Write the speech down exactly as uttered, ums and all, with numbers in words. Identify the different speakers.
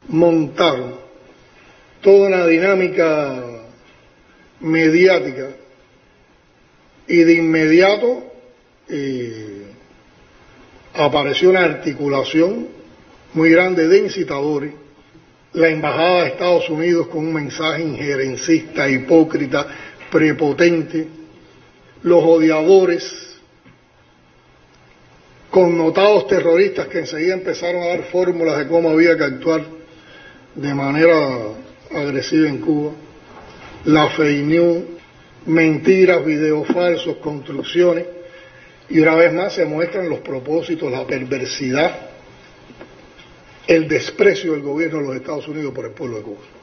Speaker 1: montaron toda una dinámica mediática y de inmediato eh, apareció una articulación muy grande de incitadores, la embajada de Estados Unidos con un mensaje injerencista, hipócrita, prepotente, los odiadores, connotados terroristas que enseguida empezaron a dar fórmulas de cómo había que actuar de manera agresiva en Cuba, la fake news, mentiras, videos falsos, construcciones, y una vez más se muestran los propósitos, la perversidad, el desprecio del gobierno de los Estados Unidos por el pueblo de Cuba.